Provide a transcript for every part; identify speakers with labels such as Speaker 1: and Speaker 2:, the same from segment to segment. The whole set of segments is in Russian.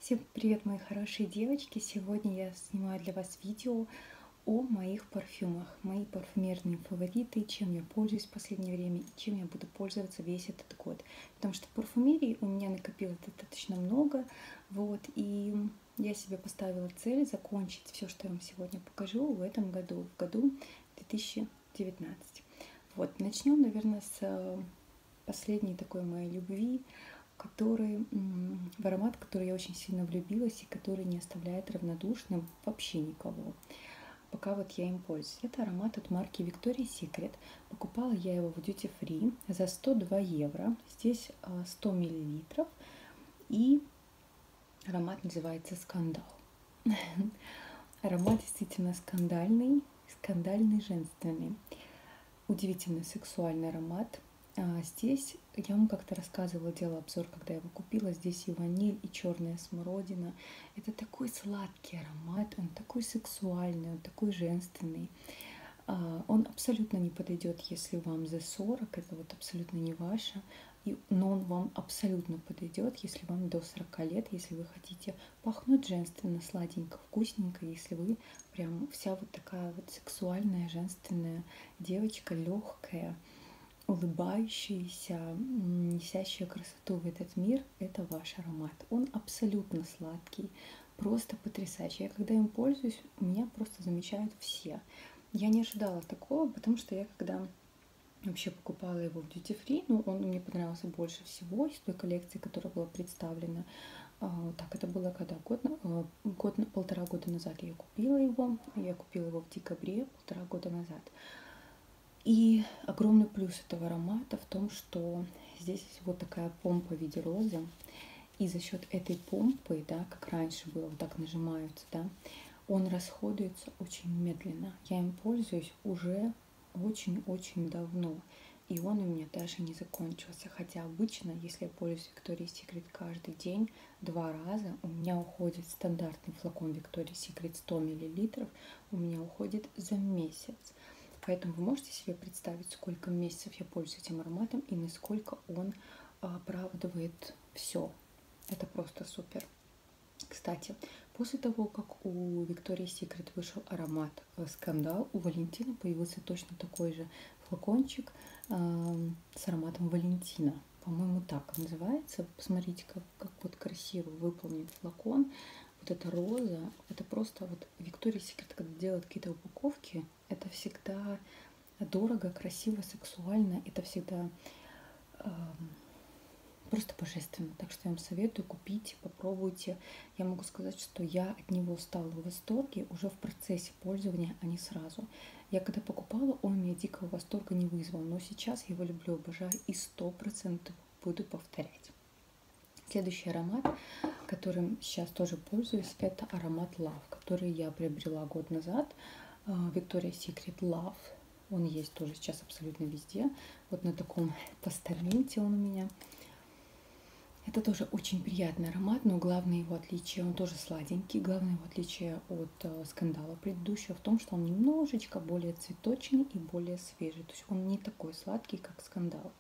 Speaker 1: Всем привет, мои хорошие девочки! Сегодня я снимаю для вас видео о моих парфюмах, мои парфюмерные фавориты, чем я пользуюсь в последнее время и чем я буду пользоваться весь этот год. Потому что парфюмерии у меня накопилось достаточно много, и я себе поставила цель закончить все, что я вам сегодня покажу в этом году, в году 2019. Начнем, наверное, с последней такой моей любви, в аромат, в который я очень сильно влюбилась и который не оставляет равнодушным вообще никого, пока я им пользуюсь. Это аромат от марки Victoria's Secret. Покупала я его в Duty Free за 102 евро. Здесь 100 миллилитров. И аромат называется «Скандал». Аромат действительно скандальный, женственный. Удивительно сексуальный аромат. Здесь я вам как-то рассказывала, делала обзор, когда я его купила. Здесь и ваниль, и черная смородина. Это такой сладкий аромат, он такой сексуальный, он такой женственный. Он абсолютно не подойдет, если вам за 40, это абсолютно не ваше. Но он вам абсолютно подойдет, если вам до 40 лет, если вы хотите пахнуть женственно, сладенько, вкусненько, если вы прям вся такая сексуальная, женственная девочка, легкая, улыбающаяся, несящая красоту в этот мир, это ваш аромат. Он абсолютно сладкий, просто потрясающий. Я когда им пользуюсь, меня просто замечают все. Я не ожидала такого, потому что я когда вообще покупала его в Duty Free, он мне понравился больше всего из той коллекции, которая была представлена. Это было когда полтора года назад я купила его. Я купила его в декабре, 1,5 года назад. И огромный плюс этого аромата в том, что здесь такая помпа в виде розы. И за счет этой помпы, как раньше было, так нажимаются, он расходуется очень медленно. Я им пользуюсь уже очень-очень давно. И он у меня даже не закончился. Хотя обычно, если я пользуюсь Victoria's Secret каждый день, 2 раза, у меня уходит стандартный флакон Victoria's Secret 100 мл, у меня уходит за месяц. Поэтому вы можете себе представить, сколько месяцев я пользуюсь этим ароматом и насколько он оправдывает все. Это просто супер. Кстати, после того, как у Victoria's Secret вышел аромат «Скандал», у Валентина появился точно такой же флакончик с ароматом Валентина. По-моему, так он называется. Посмотрите, как красиво выполнен флакон. Эта роза, это просто Victoria's Secret, когда делают какие-то упаковки, это всегда дорого, красиво, сексуально, это всегда просто божественно. Так что я вам советую, купите, попробуйте. Я могу сказать, что я от него стала в восторге уже в процессе пользования, а не сразу. Я когда покупала, он меня дикого восторга не вызвал, но сейчас я его люблю, обожаю и 100% буду повторять. Следующий аромат, которым сейчас тоже пользуюсь, это аромат Love, который я приобрела год назад. Victoria's Secret Love. Он есть тоже сейчас абсолютно везде. На таком постаменте он у меня. Это тоже очень приятный аромат, но главное его отличие, он тоже сладенький. Главное его отличие от Скандала предыдущего в том, что он немножечко более цветочный и более свежий. То есть он не такой сладкий, как Скандал.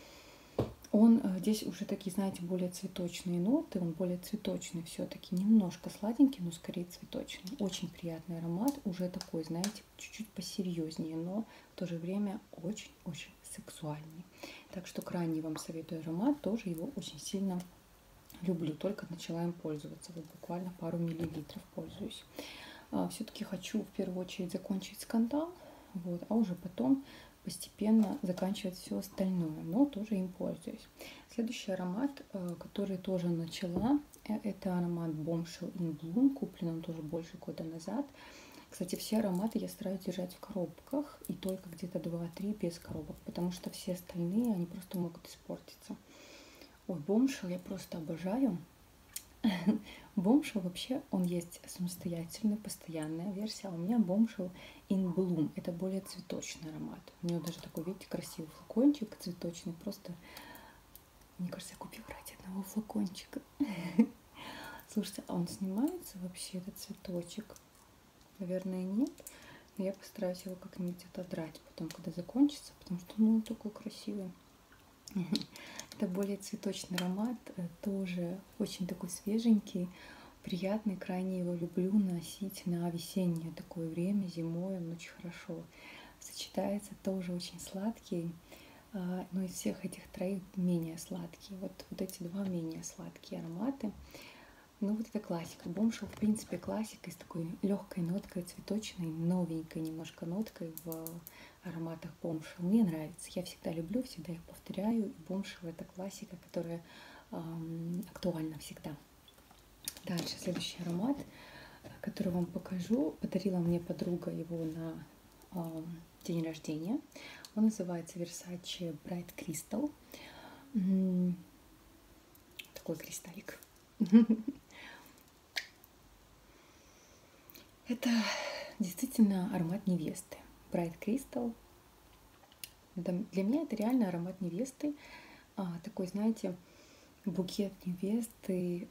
Speaker 1: Он здесь уже такие, знаете, более цветочные ноты, он более цветочный все-таки, немножко сладенький, но скорее цветочный. Очень приятный аромат, уже такой, знаете, чуть-чуть посерьезнее, но в то же время очень-очень сексуальный. Так что крайне вам советую аромат, тоже его очень сильно люблю, только начала им пользоваться, буквально пару миллилитров пользуюсь. Все-таки хочу в первую очередь закончить «Скандал», а уже потом постепенно заканчивать все остальное, но тоже им пользуюсь. Следующий аромат, который тоже начала, это аромат Bombshell in Bloom, куплен он тоже больше года назад. Кстати, все ароматы я стараюсь держать в коробках, и только где-то 2-3 без коробок, потому что все остальные, они просто могут испортиться. Bombshell я просто обожаю. Bombshell вообще, он есть самостоятельная, постоянная версия, а у меня Bombshell in Bloom. Это более цветочный аромат. У него даже такой, видите, красивый флакончик цветочный. Просто, мне кажется, я купила ради одного флакончика. Слушайте, а он снимается вообще, этот цветочек? Наверное, нет. Но я постараюсь его как-нибудь отодрать потом, когда закончится, потому что он такой красивый. Это более цветочный аромат, тоже очень такой свеженький. приятный, крайне его люблю носить на весеннее такое время, зимой он очень хорошо сочетается, тоже очень сладкий, но из всех этих троих менее сладкий. Вот эти два менее сладкие ароматы. Ну вот это классика. Бомшел, в принципе, классика с такой легкой ноткой цветочной, новенькой немножко ноткой в ароматах Бомшел. Мне нравится. Я всегда люблю, всегда их повторяю. И Бомшел это классика, которая актуальна всегда. Дальше следующий аромат, который вам покажу. Подарила мне подруга его на день рождения. Он называется Versace Bright Crystal. Такой кристаллик. Это действительно аромат невесты. Bright Crystal. Для меня это реально аромат невесты. Такой, знаете, букет невесты.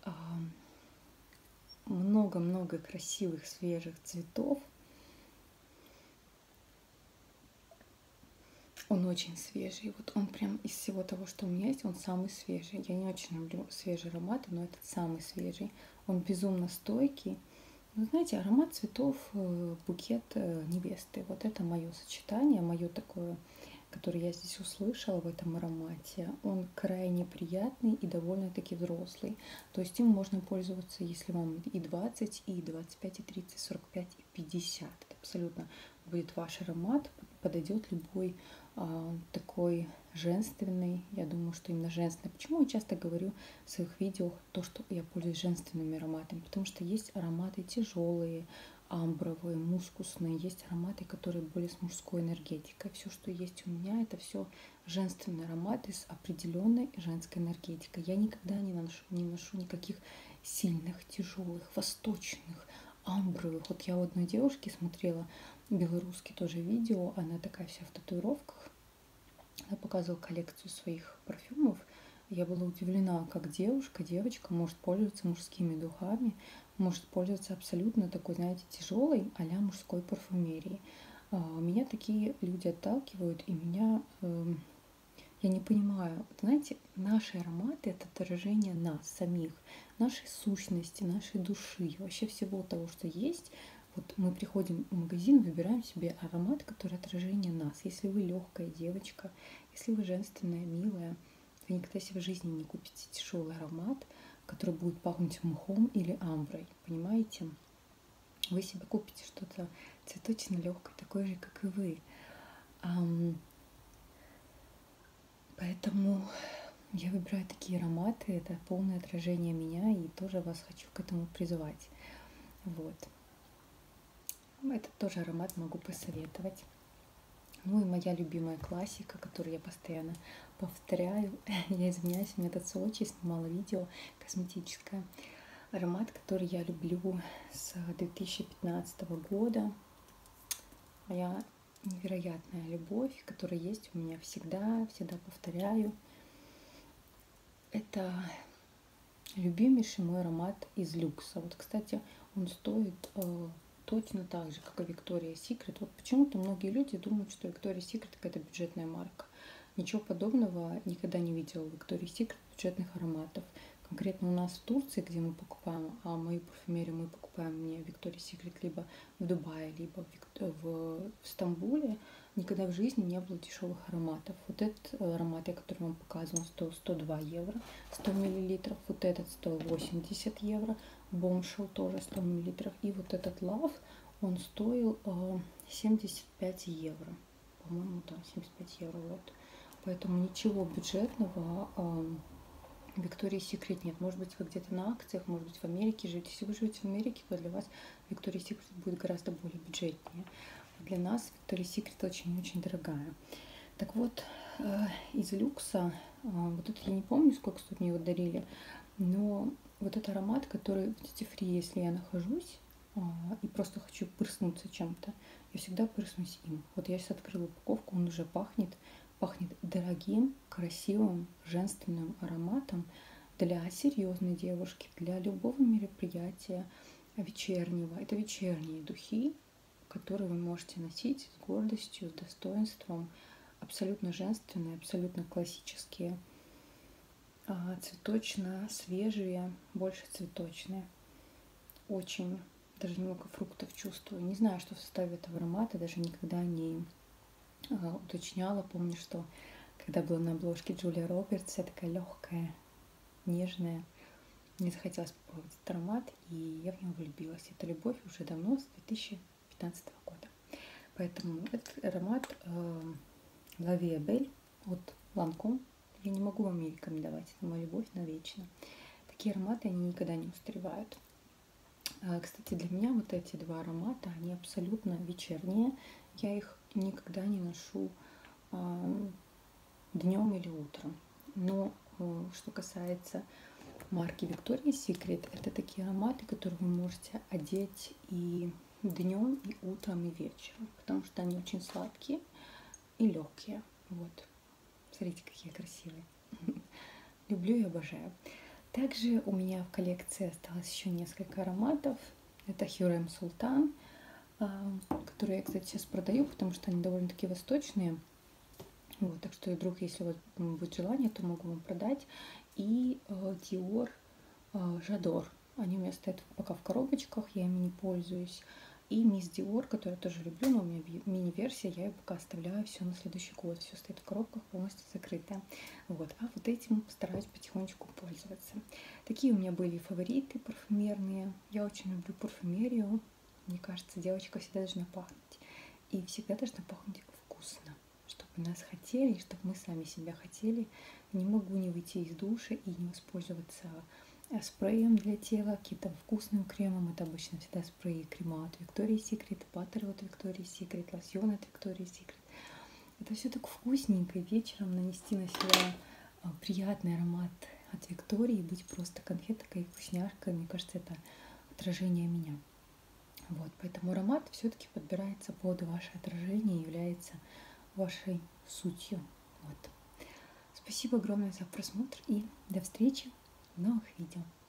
Speaker 1: Много-много красивых свежих цветов. Он очень свежий. Вот он прям из всего того, что у меня есть, он самый свежий. Я не очень люблю свежие ароматы, но этот самый свежий. Он безумно стойкий. Вы знаете, аромат цветов, букет невесты. Вот это мое сочетание, мое такое, которое я здесь услышала в этом аромате. Он крайне приятный и довольно-таки взрослый. То есть им можно пользоваться, если вам и 20, и 25, и 30, 45, и 50. Это абсолютно будет ваш аромат. Подойдет любой такой женственный. Я думаю, что именно женственный. Почему я часто говорю в своих видео то, что я пользуюсь женственными ароматами? Потому что есть ароматы тяжелые, амбровые, мускусные, есть ароматы, которые более с мужской энергетикой. Все, что есть у меня, это все женственные ароматы с определенной женской энергетикой. Я никогда не ношу никаких сильных, тяжелых, восточных, амбровых. Вот я у одной девушки смотрела белорусский тоже видео, она такая вся в татуировках. Она показывала коллекцию своих парфюмов. Я была удивлена, как девочка может пользоваться мужскими духами, может пользоваться абсолютно такой, знаете, тяжелой а-ля мужской парфюмерией. Меня такие люди отталкивают, и я не понимаю, знаете, наши ароматы — это отражение нас самих, нашей сущности, нашей души, вообще всего того, что есть. Вот мы приходим в магазин, выбираем себе аромат, который отражение нас. Если вы легкая девочка, если вы женственная, милая, вы никогда себе в жизни не купите тяжелый аромат, который будет пахнуть мхом или амброй, понимаете? Вы себе купите что-то цветочно легкое, такое же, как и вы. Поэтому я выбираю такие ароматы, это полное отражение меня, и тоже вас хочу к этому призывать. Вот. Этот тоже аромат могу посоветовать. Ну и моя любимая классика, которую я постоянно повторяю. Я извиняюсь, у меня тут в Сочи снимала видео косметическое. Аромат, который я люблю с 2015 года. Моя невероятная любовь, которая есть у меня всегда повторяю. Это любимейший мой аромат из люкса. Вот, кстати, он стоит точно так же, как и Victoria's Secret. Вот почему-то многие люди думают, что Victoria's Secret какая-то бюджетная марка. Ничего подобного никогда не видела в Victoria's Secret бюджетных ароматов. Конкретно у нас в Турции, где мы покупаем, а мою парфюмерию мы покупаем не в Victoria's Secret, либо в Дубае, либо в Стамбуле, никогда в жизни не было дешевых ароматов. Вот этот аромат, который вам показывала, стоил 102 евро, 100 миллилитров. Вот этот стоил 80 евро. Bombshell тоже 100 миллилитров. И вот этот Love, он стоил 75 евро. По-моему, да, 75 евро. Вот. Поэтому ничего бюджетного Victoria's Secret нет. Может быть, вы где-то на акциях, может быть, в Америке живете. Если вы живете в Америке, то для вас Victoria's Secret будет гораздо более бюджетнее. Для нас Victoria's Secret очень-очень дорогая. Так вот, из люкса, вот это я не помню, сколько стоит, мне его дарили, но вот этот аромат, который в Duty Free, если я нахожусь и просто хочу прыснуться чем-то, я всегда прыснусь им. Вот я сейчас открыла упаковку, он уже пахнет дорогим, красивым, женственным ароматом для серьезной девушки, для любого мероприятия вечернего. Это вечерние духи, которые вы можете носить с гордостью, с достоинством, абсолютно женственные, абсолютно классические, цветочно свежие, больше цветочные. очень, даже немного фруктов чувствую. Не знаю, что в составе этого аромата, даже никогда не уточняла. Помню, что когда была на обложке Джулия Робертс, я такая легкая, нежная. Мне захотелось попробовать этот аромат, и я в него влюбилась. Это любовь уже давно, с 2015 года. Поэтому этот аромат La Vie est Belle от Lancôme я не могу вам и рекомендовать. Это моя любовь навечно. Такие ароматы, они никогда не устаревают. Кстати, для меня вот эти два аромата, они абсолютно вечерние. Я их никогда не ношу днем или утром. Но что касается марки Victoria's Secret, это такие ароматы, которые вы можете одеть и днем, и утром, и вечером, потому что они очень сладкие и легкие. Вот. Смотрите, какие красивые. Люблю и обожаю. Также у меня в коллекции осталось еще несколько ароматов. Это Hürrem Sultan, которые я, кстати, сейчас продаю, потому что они довольно-таки восточные. Вот, так что, вдруг, если у вас будет желание, то могу вам продать. И Dior J'adore. Они у меня стоят пока в коробочках, я ими не пользуюсь. И Miss Dior, которую тоже люблю, но у меня мини-версия, я ее пока оставляю все на следующий год. Все стоит в коробках, полностью закрыто. Вот. А вот этим стараюсь потихонечку пользоваться. Такие у меня были фавориты парфюмерные. Я очень люблю парфюмерию. Мне кажется, девочка всегда должна пахнуть. И всегда должна пахнуть вкусно. Чтобы нас хотели, чтобы мы сами себя хотели. Не могу не выйти из душа и не воспользоваться спреем для тела, каким-то вкусным кремом. Это обычно всегда спреи и крема от Victoria's Secret, баттер от Victoria's Secret, лосьон от Victoria's Secret. Это все так вкусненько. Вечером нанести на себя приятный аромат от Виктории, быть просто конфеткой и вкусняшкой. Мне кажется, это отражение меня. Вот, поэтому аромат все-таки подбирается под ваше отражение и является вашей сутью. Вот. Спасибо огромное за просмотр и до встречи в новых видео.